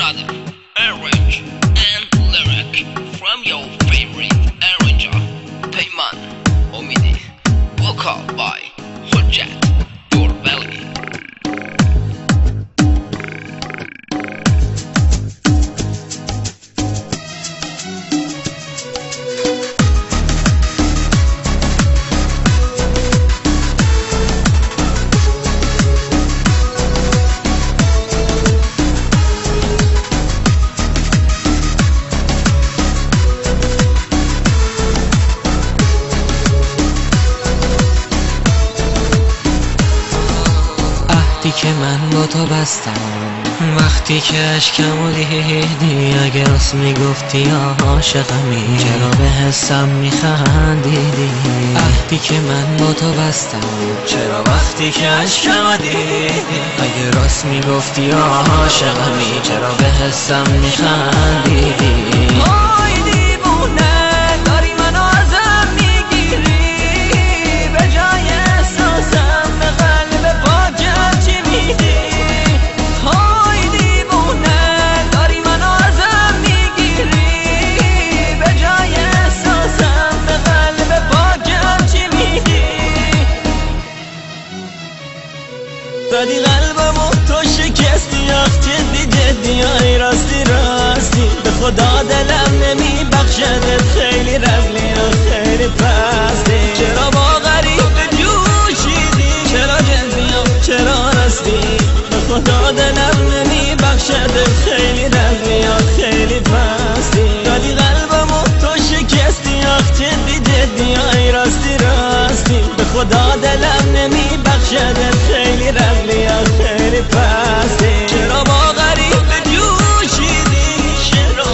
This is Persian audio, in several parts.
another arrange and lyric from your favorite arranger, Payman Omidi, vocal by Hujjat Durbeli. که من با تو بستم وقتی که اشکمو دیدی، اگه راست میگفتی یا عاشقمی چرا به حسم میخندیدی؟ عهدی که من با تو بستم چرا وقتی که اشکمو دیدی، اگه راست میگفتی یا عاشقمی چرا به حسم میخندیدی؟ وای دیوونه داری منو ازم میگیری، به جای احساسم به قلب پاکم چی میدی؟ های دیوونه داری منو ازم میگیری، به جای احساسم به قلب پاکم چی میدی؟ زدی قلبمو تو شکستی، آخ جدی جدی آی راستی راستی، به خدا دلم نمیبخشدت، خیلی رزلی و خیلی پستی. چرا با غریب جوشیدی، چرا جدی و چرا راستی، به خدا دلم نمیبخشدت، خیلی رزلی و خیلی پستی. زدی قلبمو تو شکستی، آخ جدی جدی آی راستی راستی، به خدا دلم نمیبخشدت، خیلی رزلی و خیلی پستی. چرا با غریب جوشیدی، چرا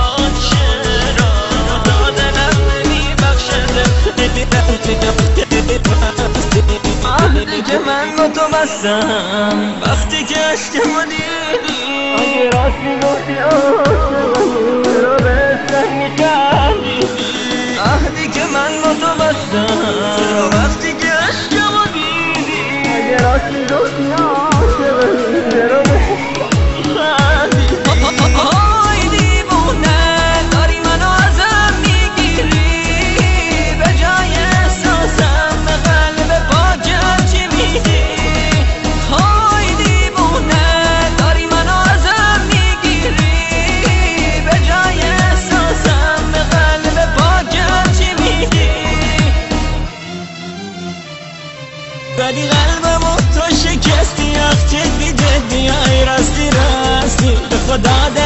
خدا دلم نمیبخشدت، خیلی رزلی و خیلی پستی. عهدی که من با تو بستم وقتی که عشقمو دیدی، اگه راست میگفتی عاشقمی چرا به حسم میخندیدی؟ عهدی که من با تو بستم چرا وقتی که عشقمو دیدی، اگه راست میگفتی عاشقمی چرا به حسم میخندیدی؟ های دیوونه داری منو ازم میگیری، به جای احساسم به قلب پاکم چی میدی؟ های دیوونه داری منو ازم میگیری، به جای احساسم به قلب پاکم چی میدی؟ زدی قلبمو تو شکستی، آخ جدی جدی آی راستی راستی، به خدا